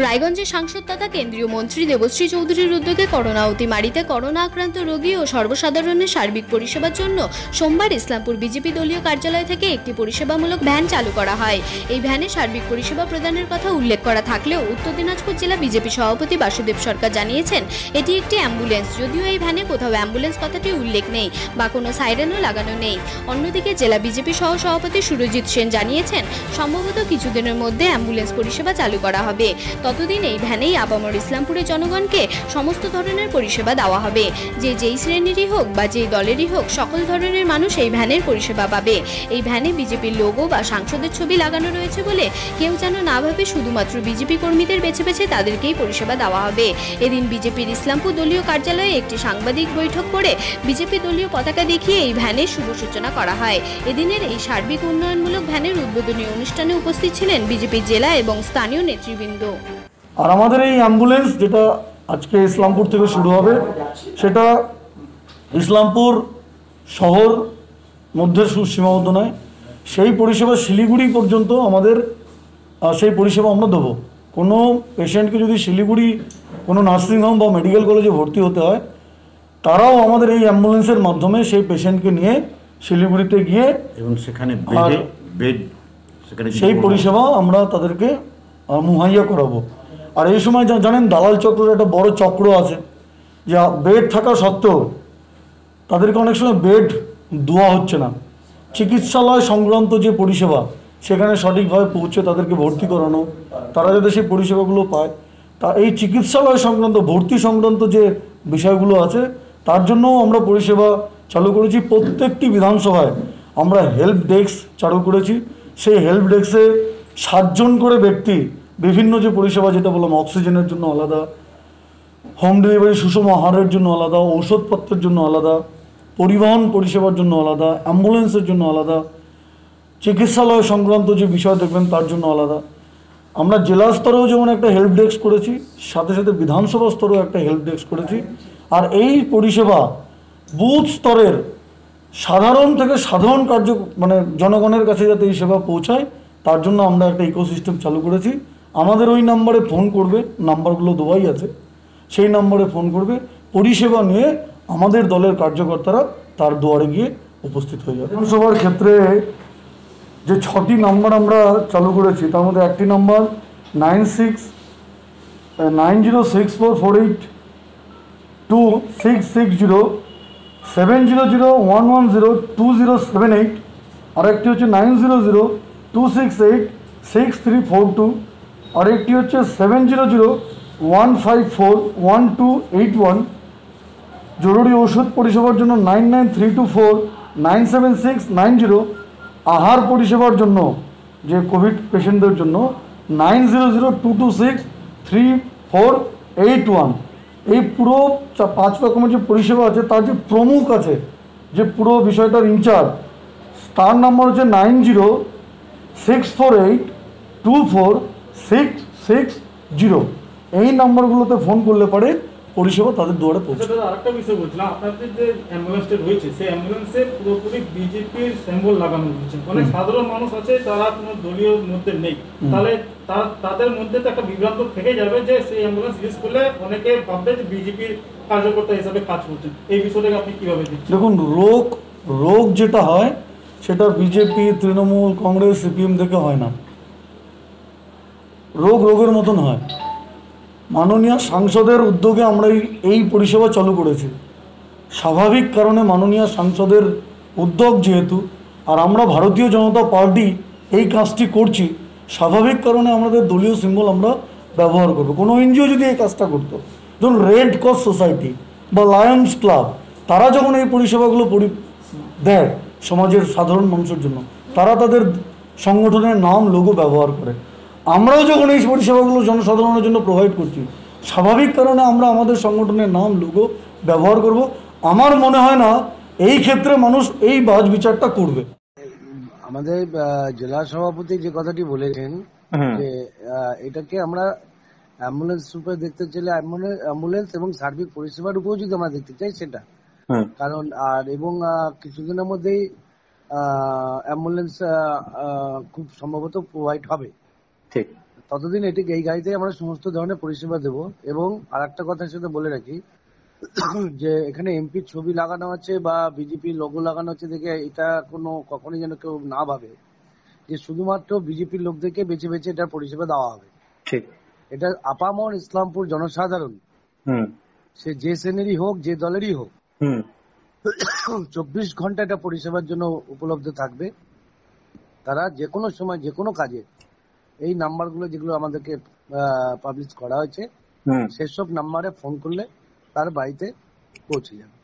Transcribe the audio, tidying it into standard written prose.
রায়গঞ্জে সাংসদ তথা কেন্দ্রীয় মন্ত্রী দেবশ্রী চৌধুরীর উদ্যোগে করোনা অতিমারিতে করোনা আক্রান্ত রোগী ও সর্বসাধারণের সার্বিক পরিষেবার জন্য সোমবার ইসলামপুর বিজেপি দলীয় কার্যালয় থেকে একটি পরিষেবামূলক ভ্যান চালু করা হয়। এই ভ্যানে সার্বিক পরিষেবা প্রদানের কথা উল্লেখ করা থাকলেও উত্তর দিনাজপুর জেলা বিজেপি সভাপতি বাসুদেব সরকার জানিয়েছেন এটি একটি অ্যাম্বুলেন্স, যদিও এই ভ্যানে কোথাও অ্যাম্বুলেন্স কথাটি উল্লেখ নেই বা কোনো সাইরেনও লাগানো নেই। অন্যদিকে জেলা বিজেপি সহ সভাপতি সুরজিৎ সেন জানিয়েছেন সম্ভবত কিছুদিনের মধ্যে অ্যাম্বুলেন্স পরিষেবা চালু করা হবে। ততদিন এই ভ্যানেই আপামর ইসলামপুরের জনগণকে সমস্ত ধরনের পরিষেবা দেওয়া হবে। যেই শ্রেণীরই হোক বা যেই দলেরই হোক সকল ধরনের মানুষ এই ভ্যানের পরিষেবা পাবে। এই ভ্যানে বিজেপির লোগো বা সাংসদের ছবি লাগানো রয়েছে বলে কেউ যেন না ভাবে শুধুমাত্র বিজেপি কর্মীদের বেছে বেছে তাদেরকেই পরিষেবা দেওয়া হবে। এদিন বিজেপির ইসলামপুর দলীয় কার্যালয়ে একটি সাংবাদিক বৈঠক করে বিজেপি দলীয় পতাকা দেখিয়ে এই ভ্যানের শুভ সূচনা করা হয়। এদিনের এই সার্বিক উন্নয়নমূলক ভ্যানের উদ্বোধনী অনুষ্ঠানে উপস্থিত ছিলেন বিজেপির জেলা এবং স্থানীয় নেতৃবৃন্দ। আর আমাদের এই অ্যাম্বুলেন্স যেটা আজকে ইসলামপুর থেকে শুরু হবে, সেটা ইসলামপুর শহর মধ্যে সীমাবদ্ধ নয়, সেই পরিষেবা শিলিগুড়ি পর্যন্ত আমাদের সেই পরিষেবা আমরা দেবো। কোনো পেশেন্টকে যদি শিলিগুড়ি কোনো নার্সিংহোম বা মেডিকেল কলেজে ভর্তি হতে হয়, তারাও আমাদের এই অ্যাম্বুলেন্সের মাধ্যমে সেই পেশেন্টকে নিয়ে শিলিগুড়িতে গিয়ে এবং সেখানে বেড সেই পরিষেবা আমরা তাদেরকে মুহৈয়া করাবো। আর এই সময় জানেন দালাল চক্রের একটা বড় চক্র আছে, যে বেড থাকা সত্ত্বেও তাদেরকে অনেক সময় বেড দেওয়া হচ্ছে না। চিকিৎসালয় সংক্রান্ত যে পরিষেবা সেখানে সঠিকভাবে পৌঁছে তাদেরকে ভর্তি করানো, তারা যাতে সেই পরিষেবাগুলো পায়, তা এই চিকিৎসালয় সংক্রান্ত ভর্তি সংক্রান্ত যে বিষয়গুলো আছে তার জন্যও আমরা পরিষেবা চালু করেছি। প্রত্যেকটি বিধানসভায় আমরা হেল্প ডেস্ক চালু করেছি। সেই হেল্প ডেস্কে 7 জন করে ব্যক্তি বিভিন্ন যে পরিষেবা, যেটা বললাম অক্সিজেনের জন্য আলাদা, হোম ডেলিভারি সুষম আহারের জন্য আলাদা, ঔষধপত্রের জন্য আলাদা, পরিবহন পরিষেবার জন্য আলাদা, অ্যাম্বুলেন্সের জন্য আলাদা, চিকিৎসালয় সংক্রান্ত যে বিষয় দেখবেন তার জন্য আলাদা। আমরা জেলা স্তরেও যেমন একটা হেল্প ডেস্ক করেছি, সাথে সাথে বিধানসভা স্তরেও একটা হেল্প ডেস্ক করেছি। আর এই পরিষেবা বুথ স্তরের সাধারণ থেকে সাধারণ জনগণের কাছে যাতে এই সেবা পৌঁছায় তার জন্য আমরা একটা ইকোসিস্টেম চালু করেছি। আমাদের ওই নাম্বারে ফোন করবে, নাম্বারগুলো দেওয়াই আছে, সেই নাম্বারে ফোন করবে, পরিষেবা নিয়ে আমাদের দলের কার্যকর্তারা তার দুয়ারে গিয়ে উপস্থিত হয়ে যাবে। বিধানসভার ক্ষেত্রে যে 6টি নাম্বার আমরা চালু করেছি তার মধ্যে একটি নাম্বার 969064826660, 7001102078, আর একটি হচ্ছে 9002686342, আর একটি হচ্ছে 7001541281। জরুরি ওষুধ পরিষেবার জন্য 9932497690, আহার পরিষেবার জন্য যে কোভিড পেশেন্টদের জন্য 9002263481। এই পুরো 5 রকমের যে পরিষেবা আছে তার যে প্রমুখ আছে, যে পুরো বিষয়টার ইনচার্জ, তার নাম্বার হচ্ছে 9064824660। এই নাম্বারগুলোতে ফোন করলে পরে পরিষেবা তাদের দুয়ারে পৌঁছে। আরেকটা বিষয় বলছিলাম, আপনাদের যে অ্যাম্বুলেন্সটা রয়েছে সেই অ্যাম্বুলেন্সে পুরোপুরি বিজেপির সিম্বল লাগানো রয়েছে। অনেক সাধারণ মানুষ আছে যারা কোনো দলীয় মধ্যে নেই, তাহলে তাদের মধ্যে তো একটা বিভ্রান্ত থেকে যাবে যে সেই অ্যাম্বুলেন্স ইউজ করলে অনেকে ভাববে যে বিজেপির কার্যকর্তা হিসাবে কাজ করছেন। এই বিষয়টাকে আপনি কিভাবে দেখছেন? দেখুন, রোগ যেটা হয় সেটা বিজেপি, তৃণমূল, কংগ্রেস, সিপিএম থেকে হয় না। রোগের মতন হয়। মাননীয় সাংসদের উদ্যোগে আমরা এই পরিষেবা চালু করেছি। স্বাভাবিক কারণে মাননীয় সাংসদের উদ্যোগ যেহেতু, আর আমরা ভারতীয় জনতা পার্টি এই কাজটি করছি, স্বাভাবিক কারণে আমাদের দলীয় সিম্বল আমরা ব্যবহার করব। কোনো এনজিও যদি এই কাজটা করতো, যেমন রেড ক্রস সোসাইটি বা লায়ন্স ক্লাব, তারা যখন এই পরিষেবাগুলো দেয় সমাজের সাধারণ মানুষের জন্য, তারা তাদের সংগঠনের নাম, লোগো ব্যবহার করে। আমরাও যখন এই পরিষেবাগুলো জনসাধারণের জন্য প্রোভাইড করছি, স্বাভাবিক কারণে আমরা আমাদের সংগঠনের নাম, লোগো ব্যবহার করব। আমার মনে হয় না এই ক্ষেত্রে মানুষ এই বাজ বিচারটা করবে। আমাদের জেলা সভাপতি যে কথাটি বলেছেন যে এটাকে আমরা অ্যাম্বুলেন্স রূপে দেখতে চাইলে অ্যাম্বুলেন্স এবং সার্বিক পরিষেবার উপরেও যদি আমরা দেখতে চাই সেটা, কারণ এবং কিছুদিনের মধ্যেই অ্যাম্বুলেন্স খুব সম্ভবত প্রোভাইড হবে। ঠিক, ততদিন এই গাড়িতে আমরা সমস্ত ধরনের পরিষেবা দেব। এবং আর একটা কথা সাথে বলে রাখি যে এখানে এমপির ছবি লাগানো আছে বা বিজেপি লোগো লাগানো আছে দেখে এটা কখনোই যেন কেউ না ভাবে যে শুধুমাত্র বিজেপির লোকদেরকে বেছে বেছে এটার পরিষেবা দেওয়া হবে। ঠিক, এটা আপামর ইসলামপুর জনসাধারণ সে যে শ্রেণীরই হোক, যে দলেরই হোক, 24 ঘন্টা এটা পরিষেবার জন্য উপলব্ধ থাকবে। তারা যে কোনো সময় যে কোনো কাজে এই নাম্বারগুলো যেগুলো আমাদেরকে পাবলিশ করা হয়েছে সেসব নাম্বারে ফোন করলে তার বাড়িতে পৌঁছে যাবে।